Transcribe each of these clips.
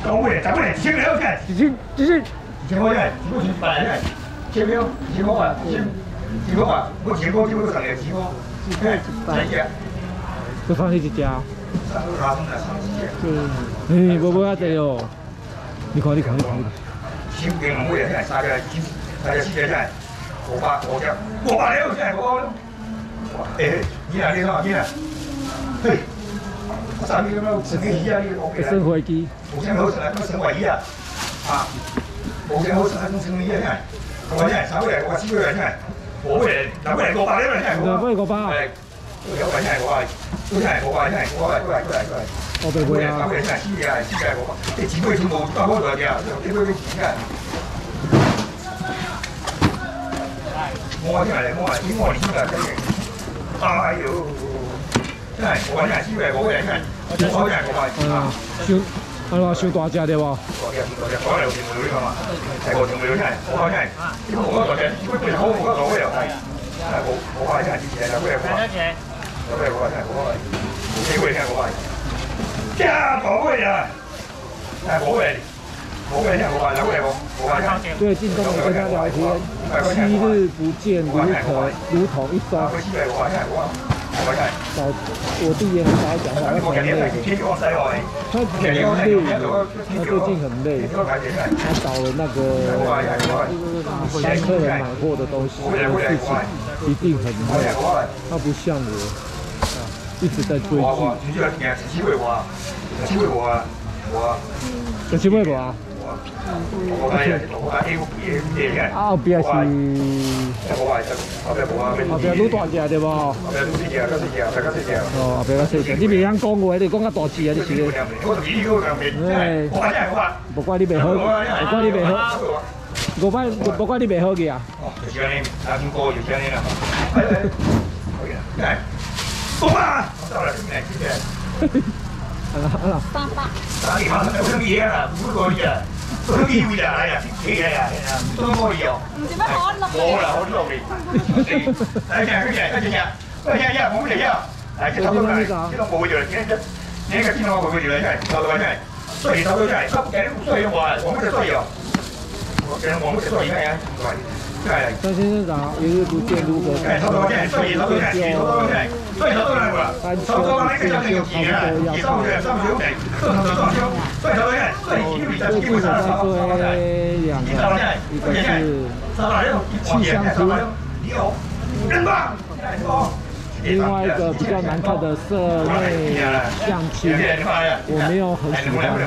高位，咱们来1000块钱，1000块钱，1000块钱，100块钱，1000块，1000块啊，1000块啊，我1000块就上来1000块，再见。 就放弃一家。 嗯， 哎，无啊济哦。你看。 1000块两位啊，3个4个钱，500了钱，500。哎，你哪里弄？你哪？嘿，我上面那生飞啊，你生飞机。 无啥好生啊，生飞机啊，啊，无啥好生啊，生飞机啊，我讲3个我4个钱，我来500了钱 500。 哎，有块钱500，有钱500钱，过来。 我袂会啊。 3个钱4个500，这几块钱无到我这了，这几块钱。我进来，因为我进来这个，哎呦，真系我真系400，我真系，我真系伤大只对无？ 大只，我嚟條妹女嘛，係我條妹女真係，我真係，我大隻，如果對口我攞嘅又係，我話真係之前係嗰個，有咩我真係我係，冇機會聽我係，加寶嘅啊，係寶嘅。 最近都没跟他聊天，7日不见，如同一双。我弟也很少讲话，他很累的。他很累的，他最近很累。他找了那个帮客人买货的东西的事情，一定很累。他不像我，一直在追剧。有机会不啊？啊，后边是后边愈大只对无？哦，后边较细只，你袂晓讲话，你讲较大只啊，你是？哎，不怪你袂好，不怪你袂好，不怪你袂好个啊。哦，就是安尼，阿金哥就是安尼啦。来，走吧，到了，进来。300。有乜嘢啊？唔好講嘢啊！有機會啊！係啊，企啊！都可以哦。唔知咩可落嚟？冇啦，我落嚟。嚟嘅，冇嚟啊！嚟嘅，頭都嚟，呢個冇咗，呢個見到我冇咗嚟，真係，頭都真係，衰頭都真係，急嘅都衰咗我，我冇得衰哦。我冇得衰而家啊，张先生长一日不见如隔三秋，就3千400这部在追2个，一个是气象图，另外一个比较难看的室内相亲，我没有很喜欢。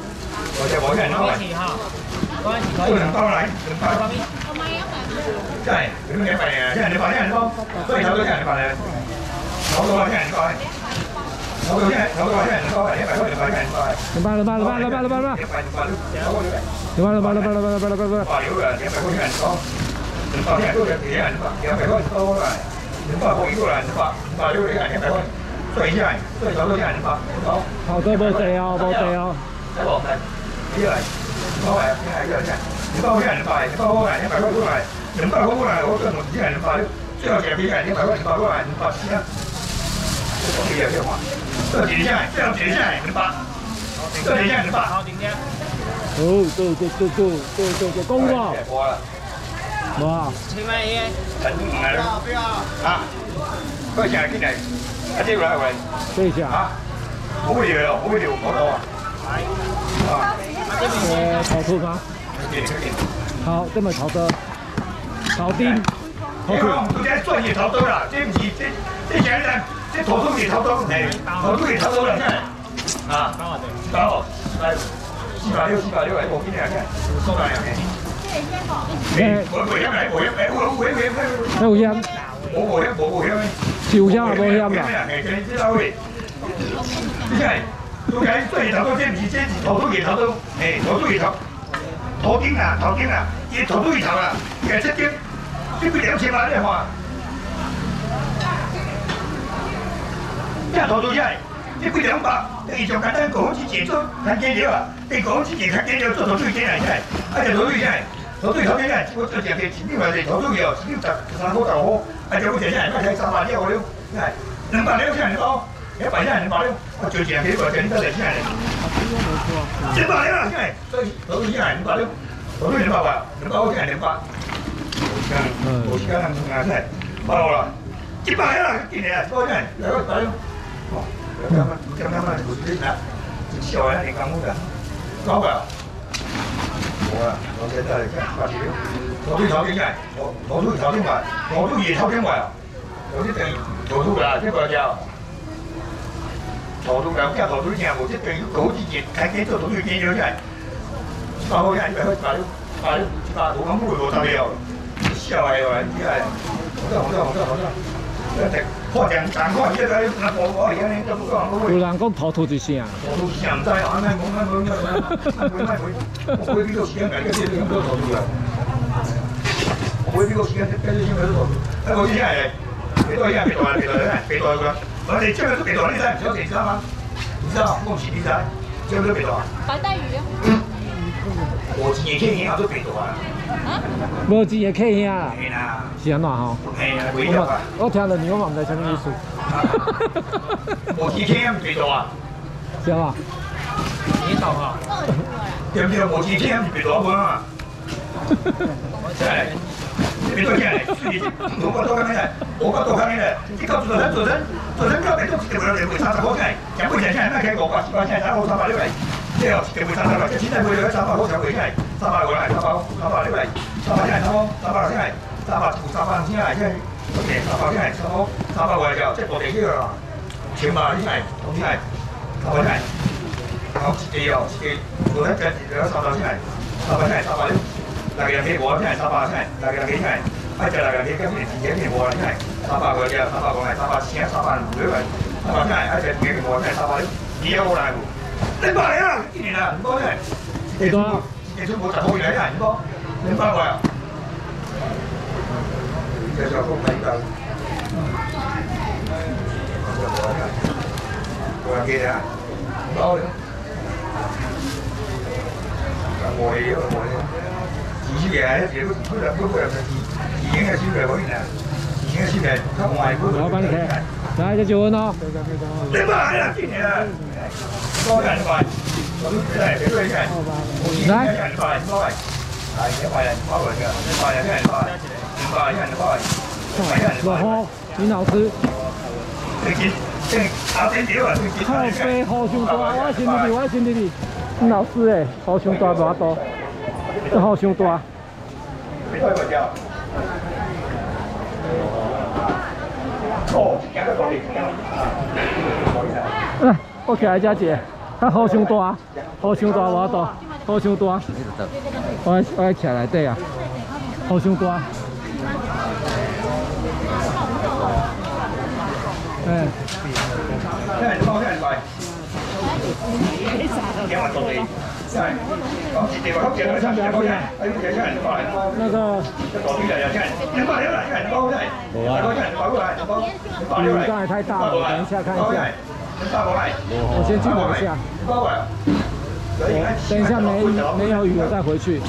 真係，你點解啊？真係你發，真係你幫，所以手都真係你發嚟，手到啊真係你發，手到真係你發，100塊200真係你發。 200， 化料嘅100塊真係你發，200真係都係幾人發，200塊多啦，200個幾個人發，200幾個人100塊，所以真係，所以手都真係你發， 好的，冇地哦，冇地哦。 睇落嚟，呢個嚟，200係呢個真係，200真係你發，200個人100塊都係。200個過來，我跟我啲人發，最後嘅俾人100塊200過來200先啦。講啲嘢先話，最後幾錢？最後幾錢？200。最後幾錢？200。好，點啫？ 哦，對，公喎。冇啊。請問嘢？ 唔係咯。啊？嗰隻係邊嚟？一啲嚟喂。 對下。 啊？好會聊，好會聊，講到啊。 係。炒兔嗎？好，這麼炒的。炒丁， 好佢唔知專業炒刀啦，即唔似即有人即土刀嚟炒刀，係土刀嚟炒刀啦，真係啊！搞係460喺部邊嚟嘅，蘇大人嘅。 冇險， 冇險， 潮險啊冇險啦。 真係，到底專業炒刀即唔似即土刀嚟炒刀，係土刀嚟炒。土丁啊，啲土刀嚟炒啦，其實7丁。呢個2000萬咧話，一頭到真係呢個200，你就簡單講之前都睇幾料啊！你講之前睇幾料，做頭最緊係真係，一隻頭最真係，頭最真係，我最前邊前邊話你頭最要，前邊就3個頭好，一隻好隻真係，乜睇3萬呢個料真係，200料真係多， 你摆下200了，我就钱给我钱，你得来钱嘞。200了，现在都是200了，都是200吧，200我现在200。我时间能拿出来，包了，100了，今年多少钱？来个100了。哦，这样嘛，不是那，小呀，你讲我的，高吧？我现在看80了，我对朝天钱，我对朝天买，我对也朝天买啊，我这等我对啦，这个叫。投入了，加投入钱，我这等于枸杞钱，开天做投入钱了钱，100块钱100块100我讲不会多少了，小的话，你来，好，破2块，现在那我而家呢都不讲， 有人讲头秃一声， 头秃一声唔知，俺我会比较时间改，这些都投入了，我会比较时间，这些先都投入，那我现在别多个。我哋今日都别多，你知唔知道吗？你知道？我唔知你知，今日都别多。 白带鱼。 无钱嘅客都别多啊。 无钱的客兄啦。 係啦。 是安怎吼？ 係啊，袂得啊。 我聽了你，我嘛唔知啥物意思。 無錢客唔別多啊。 是嘛？ 你懂啊？ 對唔對？無錢客唔別多啊。真係。别多钱嘞，我多看嘞，你告诉做人标准都是为了为30块钱，讲不钱钱，那开500、10块钱，然后300、600，对哦，是为30块，这现在为了300块钱回来，300过来，300、600，300钱300钱，300钱来，现，OK， 300钱，300过来就，这部地去了，1000吧，你来，同来，300钱，好，一个哦，一个，做人真是300钱，300钱，300。那个人给我现在300钱，那个人给钱，而且那个人给面直接给我钱，300块钱，300块钱，300、1000、300、600，300钱，而且给我钱300，你要我来不？200啊，一年啊，200钱，这出我10块钱啊，200块啊，这叫公平的。我给的，包的，我也有。以前这个不是以前的收入可以呢，以前的收入他外国。 我帮你开，来这9分哦。 200了，今年多200，我都来别多钱，来200，来200人包回去，200人200，200人200，200人200。 老好，真好吃。 靠背好伤大，我先入去，真好吃诶，好伤大偌多。这好伤大。我起来遮坐，它好伤大，好伤大偌大，好伤大。我起来内底啊，好伤大。哎。那个，雨刚才太大了，等一下看一下。我先去拿一下。等一下没有雨，我再回去。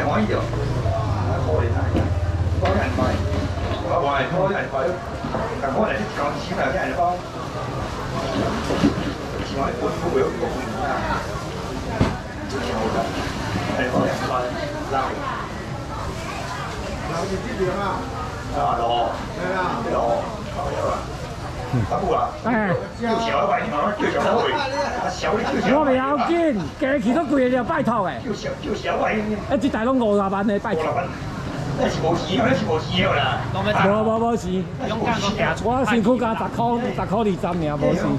哎，我袂要紧，加起都贵了，拜托诶。哎，这台拢50万的，拜托。 那是无钱，那是无钱啦。 无钱，我辛苦加10块20尔，无钱。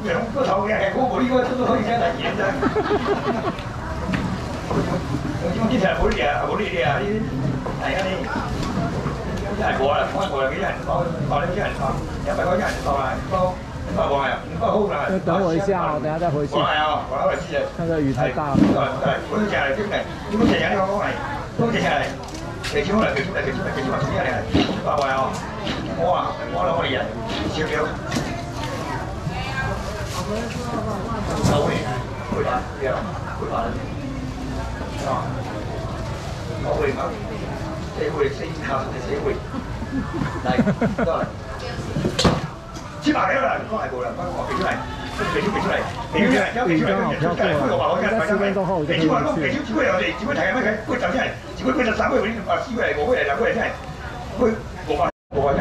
我今天无力啊，无力啊！你哎呀你，太过了，太过了，几人包了几人包，100块钱包来包，200块啊，200好啦。等我一下哦，等下再回去。 过来啊，过来回去。 那个雨太大了。 我就下来，真的，你们下来，你讲来，我接下来，给出来，出来，出下来，200块啊，我来啊，少少。收回，回吧，回吧。我會嘛，社會先靠社會嚟，都係。700幾啦，都係冇啦，不過我俾出嚟。 北京出来，北京出来，要北京出来，会我把我看，10分钟后就可以去。北京机会了，对，机会台湾开，会涨起来，机会变成3会，我把4会来，5会来，2会来，会我把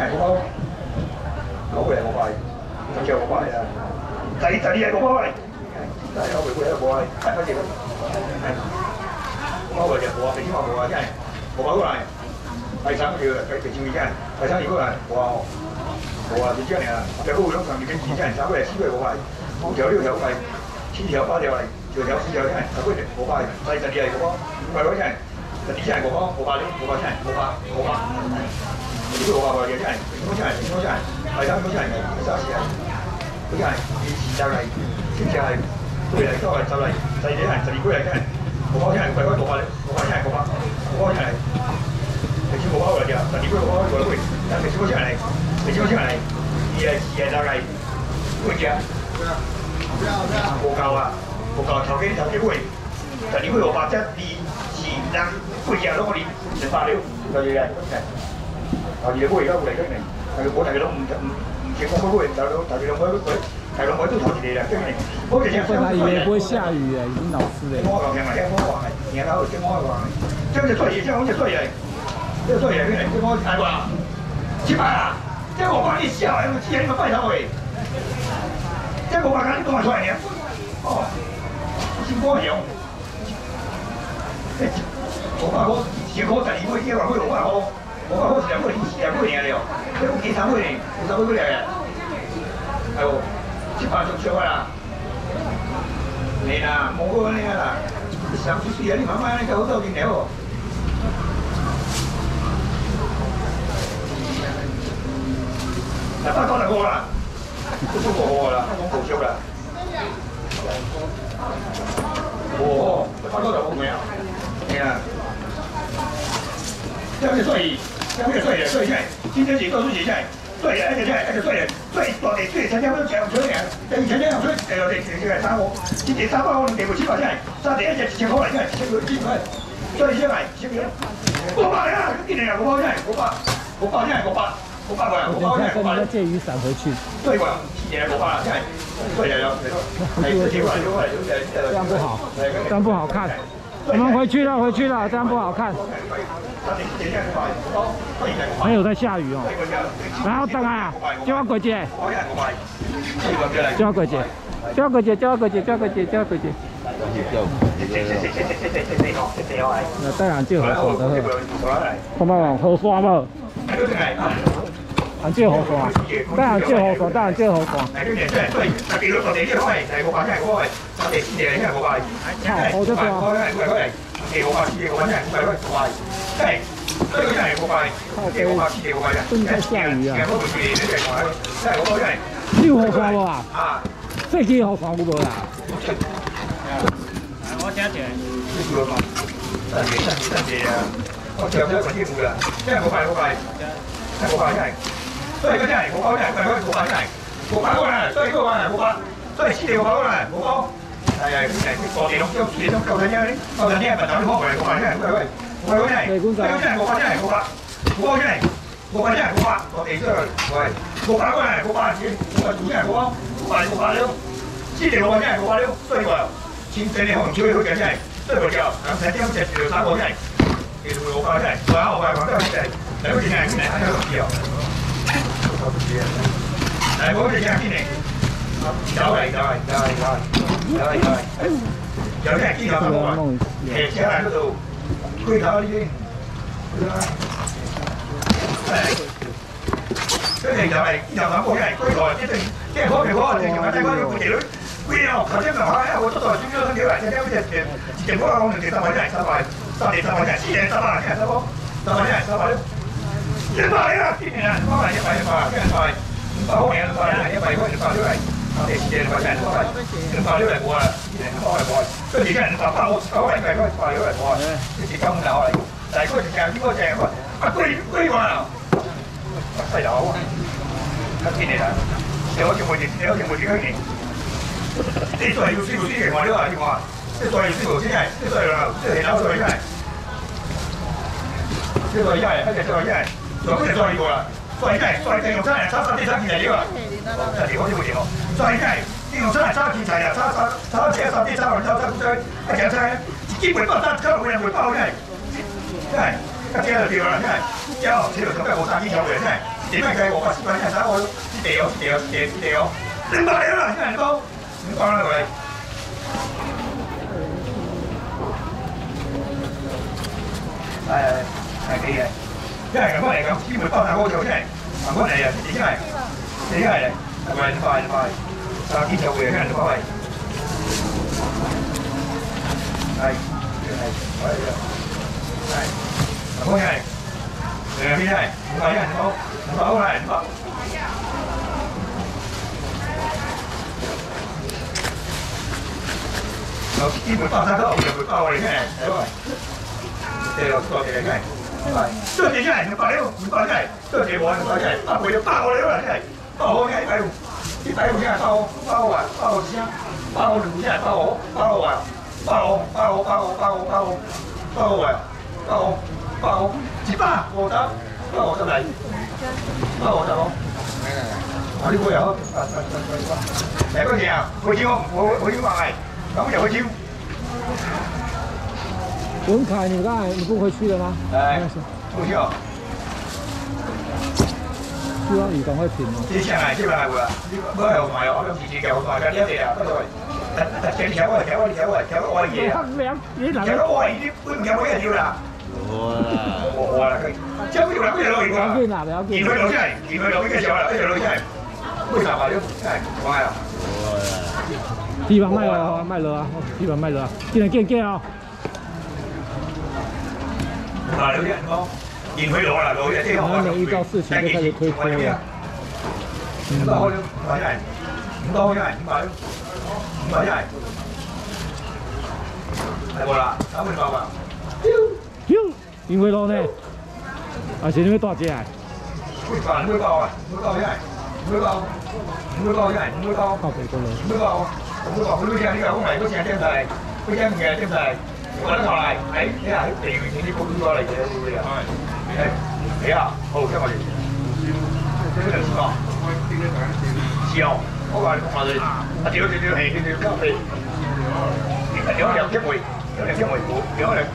5会来，5会，就叫5会啦。第2係5會，第2回會係5會，係乜嘢？5會就5啊，北京話5啊，真係5過來。第3個叫北京會真係，第3過來5啊。冇啊，就這樣啊！最後用上面跟幾隻人3個嚟，4個5塊，5條6條塊，7條8條嚟，9條10條真係，10個5塊，第12係5個，5塊嗰陣，第2係5個，5塊真係5塊，如果5塊嘅真係，應該真係，第3個真係，第3係，嗰真係，第4就嚟，7就係，佢嚟都係就嚟，第2係12個嚟真係，5塊真係，5塊嗰5塊真係5塊真係。你先冇包嚟嘅，第2個冇包嚟，但係先冇出嚟，你先冇出嚟，2係就嚟，會嘅，冇夠啊，冇夠，頭幾會，第2個500啫，2、4、會嘅，攞我哋100了，就係嘅，第2個會而家會嚟跟你，但係我大家都唔見我會，大家兩位都投你哋啦，跟你，我哋先。 他以为不会下雨哎，已經老師哎。 我講嘅嘛，聽我講嘅，然後聽我講嘅，將隻衰嘢，將好隻衰嘢。這衰嘢，你幫我睇過啦？700啊！即係我幫你笑，有冇知你個廢頭嚟？即係我話緊你講埋出嚟嘅。哦，先幫我用。我話我結果12個月話佢6萬號，我話我2個年嚟了，你都幾3個年，3個年嘅。係喎，700就出啦。你啦，冇個你啦，上次事啊，你慢慢你搞到點嚟喎？嗱，翻講就過啦，都過啦，香港報銷啦。哦，翻講就冇咩啊？係啊，這樣所以真係，今天幾多數幾真係，所以一隻最落地最成交都搶出嚟，第2成交出嚟落地成交3個，今年3個我哋地會700真係，三地一隻1000塊真係1000個1000塊，所以先係1000個，500啊！今年500真係500真係500。我看跟人家借雨伞回去。对吧？也500了，现在对了， 这样不好，这样不好看。我们回去了，这样不好看。没有在下雨哦。然後等下，叫我過節，那當然就好好的，看嘛往河山嘛。人借河山，當然借河山，當然借河山。好得多。正在下雨啊！你有河山無啊？飛機河山有無啦？我聽一我上咗嗰啲冇啦，真係冇快，真係。所以嗰真係冇包真係，真係冇包啦，所以嗰個冇包，所以黐地冇包啦，冇包。係個地窿你都夠睇啫，夠睇啲係咪打啲波嚟？冇包真係，喂，真係冇包真係冇包，冇包真係，冇包真係冇包，我哋都係喂冇包嗰係冇包錢，我係做真係冇包，冇包了，黐地冇包真係冇包了，所以話錢你可能少咗嘅真係，所以話就兩隻3隻3個真係。其實我發真係，我發覺真係，你好似係邊嚟？喺度試啊！係我哋今日邊嚟？走嚟，有啲人見到我話，騎車喺嗰度推頭已經，跟住就係又諗過一係推台，即係嗰條嗰條條仔嗰條條女。喂啊！頭先咪話我出到轉咗身條嚟，即係好似前嗰個我哋3位真係3位。3年3位真係10年3萬，真係3個，3位真係3位，100啊！今年啊，幫嚟100，跟住係500好名，100嗰陣500都係，我哋10年500真係500都係過啦，10年500係過，跟住跟人500我9位計嗰500都係過，啲錢咁就嚟，但係嗰隻應該正喎，貴話啊，細佬啊，10年啊，你好似每幾年？呢度係要師傅先嘅，我呢個係話，即係再要師傅先係，即係再啦，即係攞再真係，即係再一係，跟住再一係，再跟住再呢個啦，再真係，再繼續真係，3件嚟呢個，真係好似冇掂喎，再真係， 用菜炒青菜啊，炒这三地炒炒古菜，啊食菜，一斤袂饱，咱炒回来袂饱呢。哎，啊这就对啦，哎，这哦，这就根本无3斤条袂哎，一摆开500、400块啥我一地哦，200了啦，2包了过来。可以嘅，因為咁嚟講，基本包晒好咗，真係，咁嚟啊，真係，係咪快，三天就會有人包嚟，係，咁樣係，邊係，500人包啦，500。基本包晒都就會包嚟嘅，係咪？對咯，多謝你真係。多謝真係，唔該唔該真係，多謝我唔該真係，包回就包我哋啦真係，包我嘅啲禮物真係包我先，包我真係包我100我得嚟，包我得咯，我呢個有，嚟嗰時啊，我要買，咁就去招。 文凯，你刚才你不回去了吗？ 哎，不去哦。 希望你赶快停哦。 之前係基本係會啊，嗰係我買哦，我自己嘅，我買緊呢一隻啊，不過條嘢，條嗰愛嘢啊，條嗰愛啲都唔有冇人要啦。我啦，即係好似嗱，嗰隻女嘅，見佢老真係，見佢老嘅時候啦，嗰隻女真係，為啥話都真係講係啊。 地板賣了，賣了啊！地板賣了，見啊！ 嗱，有啲人講，見佢老啦，老嘅啲學 1到4期就開始推坡了。 500開咗，500真係，500真係，500真係，係冇啦，300包啊！ 因為老呢，而且你會多少錢啊？ 會包啊，真係，唔會包， 靠北過來。 我都聽呢個好嚟，嗰隻點嚟？嗰隻唔嘅點嚟？我得落嚟，你係地緣性啲高過嚟嘅會啊？你啊，好聽我哋，呢個試過，試哦，我話你講下你，屌，係，屌兩隻梅，兩隻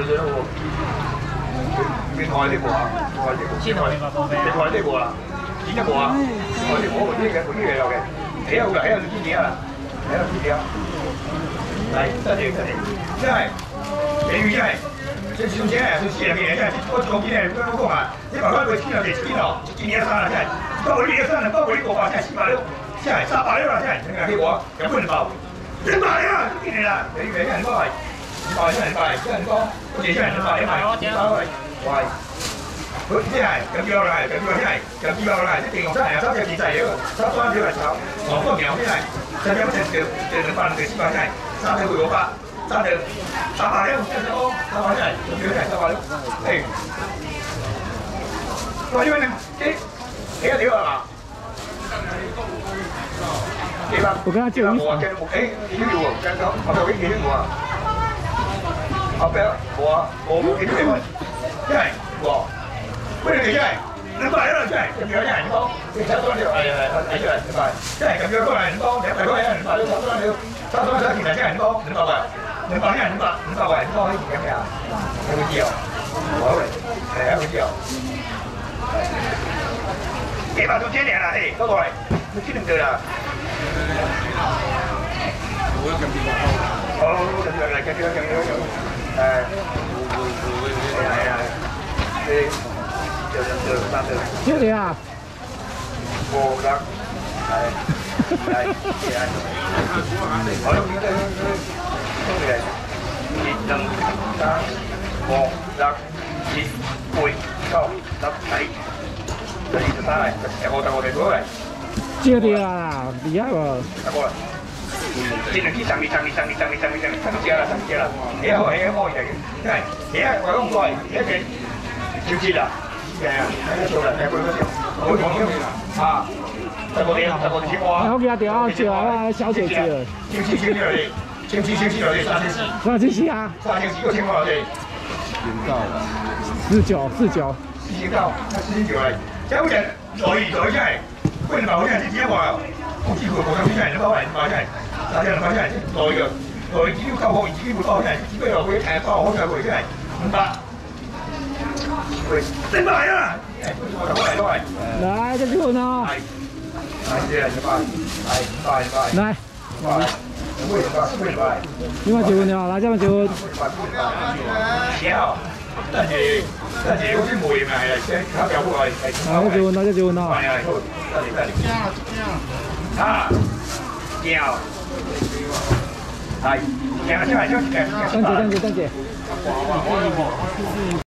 你台呢個啊？先台呢個，你台呢個啦，點一個啊？台呢個呢個有嘅，睇下你知點啊？睇下知點啊？嚟，真係，真係，你真係，這小姐啊，這些人真係，我講幾年都講啊，你把佢哋聽到幾聽到，今年3啦真係，包括呢個3啦，包括呢個話真係460，真係360啦真係，你睇我有半包，200啊，今年啦，你人都係，200真係200，好似真係200，喂，佢真係咁樣啦，咁樣啦，一定用真係3隻幾仔嘅，3隻嚟炒，我個苗真係，真係就200真係，3隻會500。3隻300真係多，300真係，咁樣真係300，誒，我因為幾多條啊？幾百？ 我跟他借100。 我跟我幾條喎？跟我頭幾條喎？後邊冇啊，我幾條喎？真係喎，喂你真係200啦真係，咁樣真係唔多，你睇多條係睇出嚟200，真係咁樣都係唔多，200嗰啲200都差多條，差多條其實真係唔多，200位。200人500位多啲咁嘅，有冇知啊？好嚟，係啊，冇知啊。幾百到千年啦，誒，多過嚟，你知唔知啦？好，跟住嚟，係啊，就謝你啊！ 冇得，係，好啦，2、3、4、6、7、8、9、10、11、12、13，我哋過嚟。 謝你啊，厲害喎！ 過嚟，先嚟上嚟，接啦，你好，你好，真係，你係我咁貴，你係少知啦，係啊，睇數啦，睇佢嗰條，我講咗啊。10個點我啊！ 我給他點啊，借啊，小姐姐。 千四嚟，3千4啊！3千4個千我哋。 49。 49嚟，即係好似來真係，喂唔係好似係自己話， 我幾乎冇有啲人都係買出嚟，但係人買出嚟先袋嘅，袋只要夠好，自己會包出嚟，只不過會誒包好就會出嚟500。喂，整埋啊！我都係都係。 來，這就呢。 係，係啲人500，係500。 來。你嘛就呢，來這邊就。 少，跟住好似梅咪係烤油嗰個係。 嗱，這就呢，這就呢。 係係，得嚟。啊，椒，係，椒出嚟出嚟。 等姐。